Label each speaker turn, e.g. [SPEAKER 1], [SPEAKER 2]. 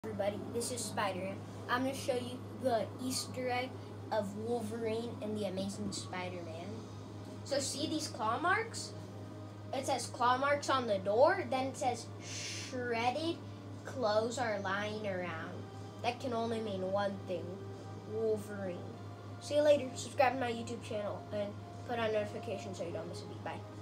[SPEAKER 1] Everybody, this is Spider-Man. I'm going to show you the Easter egg of Wolverine and the Amazing Spider-Man. So see these claw marks? It says claw marks on the door, then it says shredded clothes are lying around. That can only mean one thing, Wolverine. See you later. Subscribe to my YouTube channel and put on notifications so you don't miss a beat. Bye.